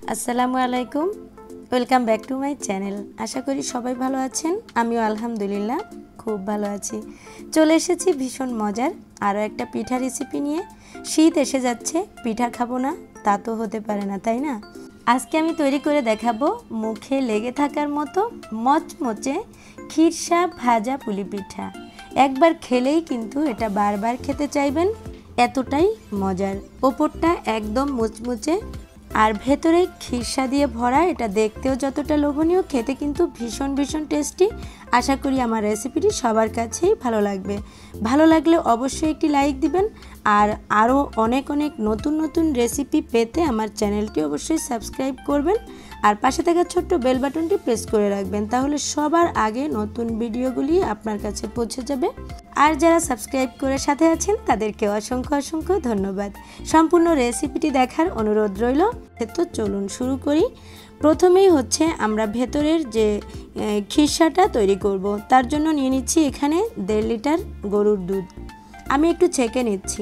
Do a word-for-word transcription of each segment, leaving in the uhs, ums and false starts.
আসসালামু আলাইকুম, welcome back to my channel. আশা করি সবাই ভালো আছেন। আমিও আলহামদুলিল্লাহ খুব ভালো আছি। চলে এসেছি ভীষণ মজার আরও একটা পিঠা রেসিপি নিয়ে। শীত এসে যাচ্ছে, পিঠা খাবো না তা তো হতে পারে না, তাই না? আজকে আমি তৈরি করে দেখাবো মুখে লেগে থাকার মতো মচমচে খিরসা ভাজা পুলি পিঠা। একবার খেলেই কিন্তু এটা বারবার খেতে চাইবেন, এতটাই মজার। ওপরটা একদম মুচমুচে আর ভেতরে খিরসা দিয়ে ভরা। এটা দেখতেও যতটা লোভনীয়, খেতে কিন্তু ভীষণ ভীষণ টেস্টি। আশা করি আমার রেসিপিটি সবার কাছেই ভালো লাগবে। ভালো লাগলে অবশ্যই একটি লাইক দিবেন, আর আরও অনেক অনেক নতুন নতুন রেসিপি পেতে আমার চ্যানেলটি অবশ্যই সাবস্ক্রাইব করবেন, আর পাশে থাকা ছোট্ট বেল বাটনটি প্রেস করে রাখবেন, তাহলে সবার আগে নতুন ভিডিওগুলি আপনার কাছে পৌঁছে যাবে। আর যারা সাবস্ক্রাইব করে সাথে আছেন তাদেরকে অসংখ্য অসংখ্য ধন্যবাদ। সম্পূর্ণ রেসিপিটি দেখার অনুরোধ রইল। তো চলুন শুরু করি। প্রথমেই হচ্ছে আমরা ভেতরের যে খিরসাটা তৈরি করব, তার জন্য নিয়ে নিচ্ছি এখানে দেড় লিটার গরুর দুধ। আমি একটু ছেঁকে নিচ্ছি।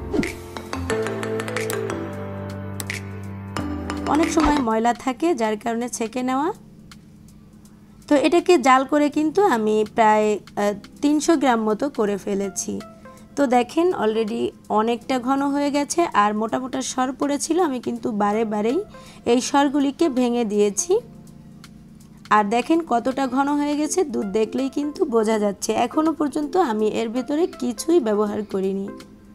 অনেক সময় ময়লা থাকে, যার কারণে ছেঁকে নেওয়া। তো এটাকে জাল করে কিন্তু আমি প্রায় তিনশো গ্রাম মতো করে ফেলেছি। তো দেখেন অলরেডি অনেকটা ঘন হয়ে গেছে, আর মোটা মোটা সর পড়েছিল। আমি কিন্তু বারে বারেই এই সরগুলিকে ভেঙে দিয়েছি। আর দেখেন কতটা ঘন হয়ে গেছে, দুধ দেখলেই কিন্তু বোঝা যাচ্ছে। এখনো পর্যন্ত আমি এর ভেতরে কিছুই ব্যবহার করিনি।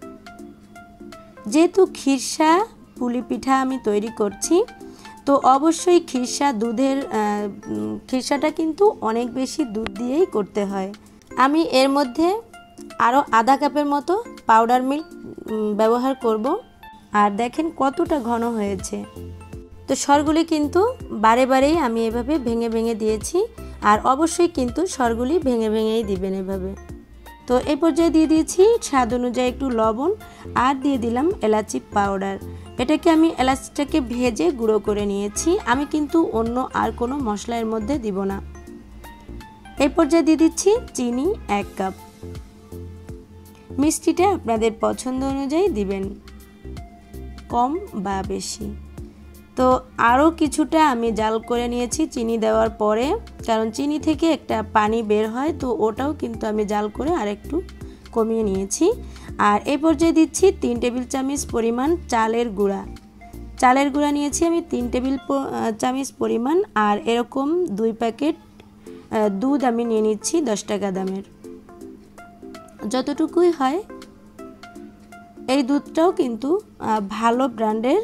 যেহেতু খিরসা পুলি পিঠা আমি তৈরি করছি, তো অবশ্যই খিরসা দুধের খিরসাটা কিন্তু অনেক বেশি দুধ দিয়েই করতে হয়। আমি এর মধ্যে আরও আধা কাপের মতো পাউডার মিল্ক ব্যবহার করব। আর দেখেন কতটা ঘন হয়েছে। তো সরগুলি কিন্তু বারে বারেই আমি এভাবে ভেঙে ভেঙে দিয়েছি, আর অবশ্যই কিন্তু সরগুলি ভেঙে ভেঙেই দিবেন এভাবে। তো এই পর্যায়ে দিয়ে দিয়েছি স্বাদ অনুযায়ী একটু লবণ, আর দিয়ে দিলাম এলাচি পাউডার। এটাকে আমি এলাচটাকে ভেজে গুঁড়ো করে নিয়েছি। আমি কিন্তু অন্য আর কোনো মশলা এর মধ্যে দিব না। এই পর্যায়ে দিয়ে দিচ্ছি চিনি এক কাপ। মিষ্টিটা আপনাদের পছন্দ অনুযায়ী দিবেন, কম বা বেশি। তো আরও কিছুটা আমি জাল করে নিয়েছি চিনি দেওয়ার পরে, কারণ চিনি থেকে একটা পানি বের হয়, তো ওটাও কিন্তু আমি জাল করে আর একটু কমিয়ে নিয়েছি। আর এই পর্যায়ে দিচ্ছি তিন টেবিল চামচ পরিমাণ চালের গুঁড়া। চালের গুঁড়া নিয়েছি আমি তিন টেবিল চামচ পরিমাণ। আর এরকম দুই প্যাকেট দুধ আমি নিয়ে নিচ্ছি দশ টাকা দামের, যতটুকুই হয়। এই দুধটাও কিন্তু ভালো ব্র্যান্ডের,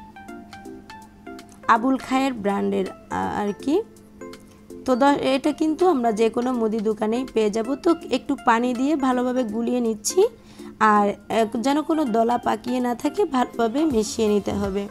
আবুল খায়ের ব্র্যান্ডের আর কি। তো এটা কিন্তু আমরা যে কোনো মুদি দোকানেই পেয়ে যাব। তো একটু পানি দিয়ে ভালোভাবে গুলিয়ে নিচ্ছি, আর যেন কোনো দলা পাকিয়ে না থাকে, ভালোভাবে মিশিয়ে নিতে হবে।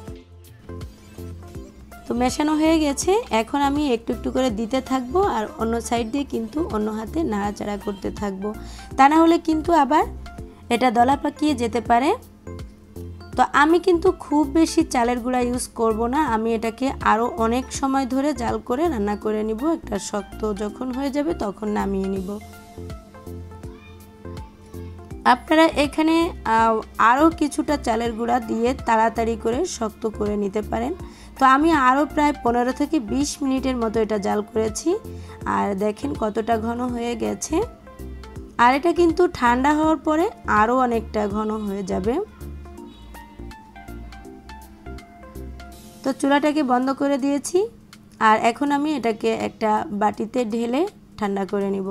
তো মেশানো হয়ে গেছে। এখন আমি একটু একটু করে দিতে থাকবো, আর অন্য সাইড দিয়ে কিন্তু অন্য হাতে নাড়াচাড়া করতে থাকবো, তা না হলে কিন্তু আবার এটা দলা পাকিয়ে যেতে পারে। তো আমি কিন্তু খুব বেশি চালের গুঁড়া ইউজ করব না। আমি এটাকে আরও অনেক সময় ধরে জাল করে রান্না করে নিব। একটা শক্ত যখন হয়ে যাবে তখন নামিয়ে নিব। আপনারা এখানে আরও কিছুটা চালের গুঁড়া দিয়ে তাড়াতাড়ি করে শক্ত করে নিতে পারেন। তো আমি আরও প্রায় পনেরো থেকে বিশ মিনিটের মতো এটা জাল করেছি, আর দেখেন কতটা ঘন হয়ে গেছে। আর এটা কিন্তু ঠান্ডা হওয়ার পরে আরও অনেকটা ঘন হয়ে যাবে। তো চুলাটাকে বন্ধ করে দিয়েছি, আর এখন আমি এটাকে একটা বাটিতে ঢেলে ঠান্ডা করে নিব।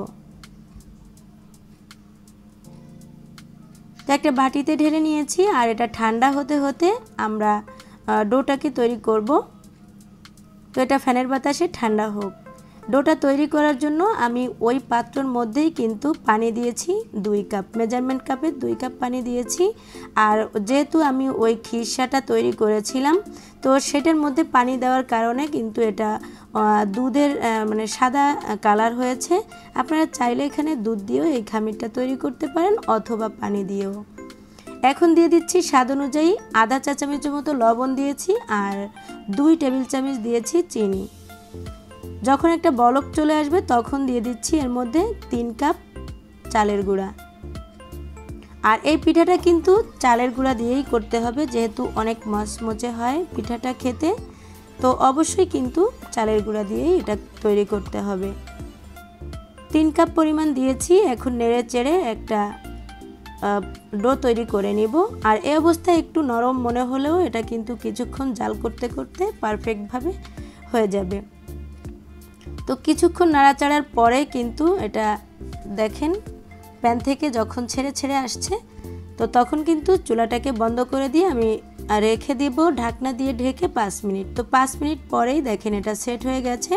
তো একটা বাটিতে ঢেলে নিয়েছি, আর এটা ঠান্ডা হতে হতে আমরা ডোটাকে তৈরি করব। তো এটা ফ্যানের বাতাসে ঠান্ডা হোক। ডোটা তৈরি করার জন্য আমি ওই পাত্রর মধ্যেই কিন্তু পানি দিয়েছি দুই কাপ, মেজারমেন্ট কাপে দুই কাপ পানি দিয়েছি। আর যেহেতু আমি ওই খিরসাটা তৈরি করেছিলাম, তো সেটার মধ্যে পানি দেওয়ার কারণে কিন্তু এটা দুধের মানে সাদা কালার হয়েছে। আপনারা চাইলে এখানে দুধ দিয়েও এই খামিরটা তৈরি করতে পারেন, অথবা পানি দিয়েও। এখন দিয়ে দিচ্ছি স্বাদ অনুযায়ী আধা চা চামচের মতো লবণ দিয়েছি, আর দুই টেবিল চামচ দিয়েছি চিনি। যখন একটা বলক চলে আসবে তখন দিয়ে দিচ্ছি এর মধ্যে তিন কাপ চালের গুঁড়া। আর এই পিঠাটা কিন্তু চালের গুঁড়া দিয়েই করতে হবে, যেহেতু অনেক মচমচে হয় পিঠাটা খেতে। তো অবশ্যই কিন্তু চালের গুঁড়া দিয়েই এটা তৈরি করতে হবে। তিন কাপ পরিমাণ দিয়েছি। এখন নেড়ে চেড়ে একটা ডো তৈরি করে নিব। আর এই অবস্থায় একটু নরম মনে হলেও এটা কিন্তু কিছুক্ষণ জাল করতে করতে পারফেক্টভাবে হয়ে যাবে। তো কিছুক্ষণ নাড়াচাড়ার পরে কিন্তু এটা দেখেন প্যান থেকে যখন ছেড়ে ছেড়ে আসছে, তো তখন কিন্তু চুলাটাকে বন্ধ করে দিয়ে আমি রেখে দিব ঢাকনা দিয়ে ঢেকে পাঁচ মিনিট। তো পাঁচ মিনিট পরেই দেখেন এটা সেট হয়ে গেছে।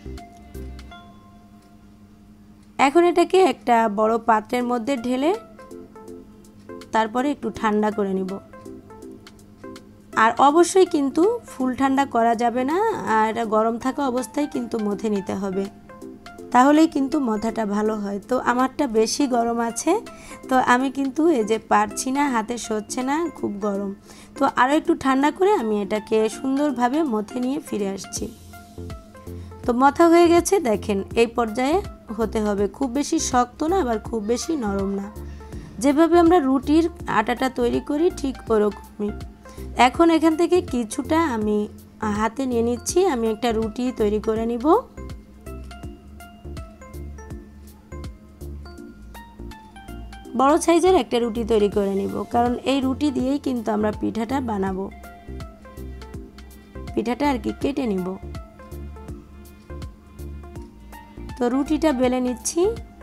এখন এটাকে একটা বড় পাত্রের মধ্যে ঢেলে তারপরে একটু ঠান্ডা করে নিব। আর অবশ্যই কিন্তু ফুল ঠান্ডা করা যাবে না, আর এটা গরম থাকা অবস্থায় কিন্তু মথে নিতে হবে, তাহলেই কিন্তু মথাটা ভালো হয়। তো আমারটা বেশি গরম আছে, তো আমি কিন্তু এই যে পারছি না, হাতে সচ্ছে না, খুব গরম। তো আরও একটু ঠান্ডা করে আমি এটাকে সুন্দরভাবে মথে নিয়ে ফিরে আসছি। তো মথা হয়ে গেছে দেখেন, এই পর্যায়ে হতে হবে, খুব বেশি শক্ত না আবার খুব বেশি নরম না। যেভাবে আমরা রুটির আটাটা তৈরি করি ঠিক ওরকমই। এখন এখান থেকে কিছুটা আমি হাতে নিয়ে নিচ্ছি, আমি একটা রুটি তৈরি করে নিব। বড় সাইজের একটা রুটি তৈরি করে নিব, কারণ এই রুটি দিয়েই কিন্তু আমরা পিঠাটা বানাবো। পিঠাটা আর কি কেটে নিব। তো রুটিটা বেলে নিচ্ছি।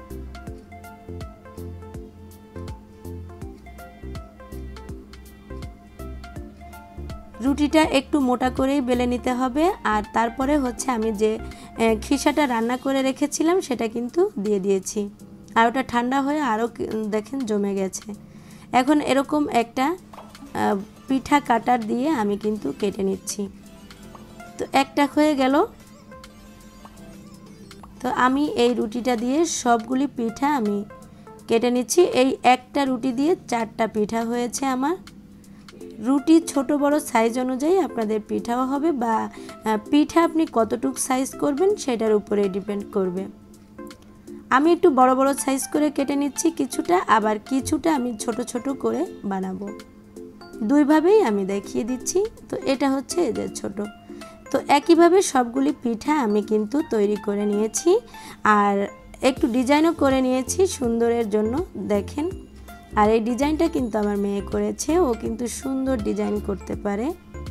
রুটিটা একটু মোটা করেই বেলে নিতে হবে। আর তারপরে হচ্ছে আমি যে খিসাটা রান্না করে রেখেছিলাম সেটা কিন্তু দিয়ে দিয়েছি, আর ওটা ঠান্ডা হয়ে আরও দেখেন জমে গেছে। এখন এরকম একটা পিঠা কাটার দিয়ে আমি কিন্তু কেটে নিচ্ছি। তো একটা হয়ে গেল। তো আমি এই রুটিটা দিয়ে সবগুলি পিঠা আমি কেটে নিচ্ছি। এই একটা রুটি দিয়ে চারটা পিঠা হয়েছে আমার। রুটি ছোট বড় সাইজ অনুযায়ী আপনাদের পিঠাও হবে, বা পিঠা আপনি কতটুকু সাইজ করবেন সেটার উপরে ডিপেন্ড করবে। আমি একটু বড় বড় সাইজ করে কেটে নিচ্ছি কিছুটা, আবার কিছুটা আমি ছোট ছোট করে বানাবো। দুইভাবেই আমি দেখিয়ে দিচ্ছি। তো এটা হচ্ছে এদের ছোট। তো একইভাবে সবগুলি পিঠা আমি কিন্তু তৈরি করে নিয়েছি, আর একটু ডিজাইনও করে নিয়েছি সুন্দরের জন্য দেখেন। আর এই ডিজাইনটা কিন্তু আমার মেয়ে করেছে, ও কিন্তু সুন্দর ডিজাইন করতে পারে।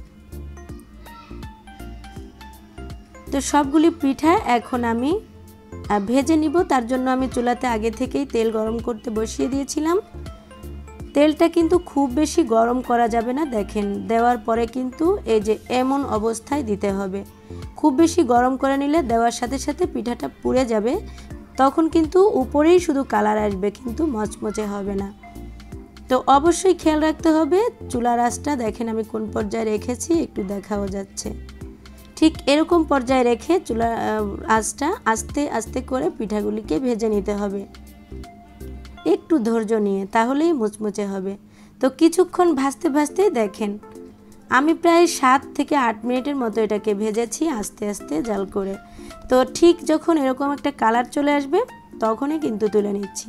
তো সবগুলি পিঠা এখন আমি ভেজে নিব। তার জন্য আমি চুলাতে আগে থেকেই তেল গরম করতে বসিয়ে দিয়েছিলাম। তেলটা কিন্তু খুব বেশি গরম করা যাবে না, দেখেন দেওয়ার পরে কিন্তু এই যে এমন অবস্থায় দিতে হবে। খুব বেশি গরম করে নিলে দেওয়ার সাথে সাথে পিঠাটা পুড়ে যাবে, তখন কিন্তু উপরেই শুধু কালার আসবে, কিন্তু মচমচে হবে না। তো অবশ্যই খেয়াল রাখতে হবে চুলার আঁচটা দেখেন আমি কোন পর্যায়ে রেখেছি, একটু দেখাও যাচ্ছে। ঠিক এরকম পর্যায়ে রেখে চুলার আঁচটা আস্তে আস্তে করে পিঠাগুলিকে ভেজে নিতে হবে, একটু ধৈর্য নিয়ে, তাহলেই মুচমুচে হবে। তো কিছুক্ষণ ভাজতে ভাজতে দেখেন আমি প্রায় সাত থেকে আট মিনিটের মতো এটাকে ভেজেছি আস্তে আস্তে জাল করে। তো ঠিক যখন এরকম একটা কালার চলে আসবে তখনই কিন্তু তুলে নিচ্ছি।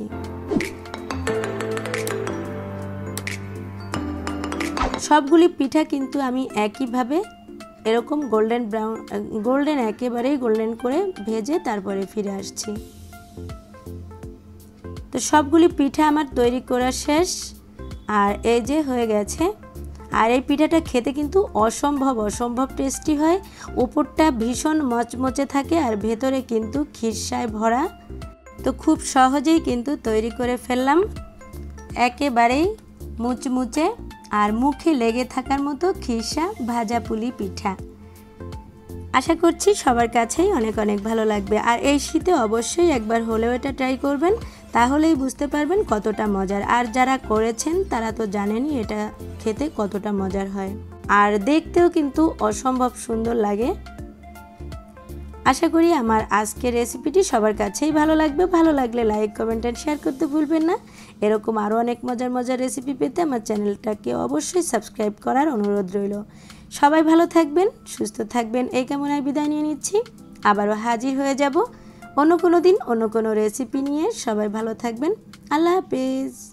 সবগুলি পিঠা কিন্তু আমি একইভাবে এরকম গোল্ডেন ব্রাউন গোল্ডেন একেবারেই গোল্ডেন করে ভেজে তারপরে ফিরে আসছি। তো সবগুলি পিঠা আমার তৈরি করা শেষ, আর এই যে হয়ে গেছে। আর এই পিঠাটা খেতে কিন্তু অসম্ভব অসম্ভব টেস্টি হয়। উপরটা ভীষণ মচমচে থাকে আর ভেতরে কিন্তু খিরসায় ভরা। তো খুব সহজেই কিন্তু তৈরি করে ফেললাম, একেবারেই মুচমুচে আর মুখে লেগে থাকার মতো খিরসা ভাজা পুলি পিঠা। আশা করছি সবার কাছেই অনেক অনেক ভালো লাগবে। আর এই শীতে অবশ্যই একবার হলেও এটা ট্রাই করবেন, তাহলেই বুঝতে পারবেন কতটা মজার। আর যারা করেছেন তারা তো জানেনই এটা খেতে কতটা মজার হয়, আর দেখতেও কিন্তু অসম্ভব সুন্দর লাগে। আশা করি আমার আজকের রেসিপিটি সবার কাছেই ভালো লাগবে। ভালো লাগলে লাইক কমেন্ট এন্ড শেয়ার করতে ভুলবেন না। এরকম আরও অনেক মজার মজার রেসিপি পেতে আমার চ্যানেলটাকে অবশ্যই সাবস্ক্রাইব করার অনুরোধ রইল। সবাই ভালো থাকবেন, সুস্থ থাকবেন, এই কামনায় বিদায় নিয়ে নিচ্ছি। আবারও হাজির হয়ে যাব অন্য কোনো দিন অন্য কোনো রেসিপি নিয়ে। সবাই ভালো থাকবেন। আল্লাহ হাফেজ।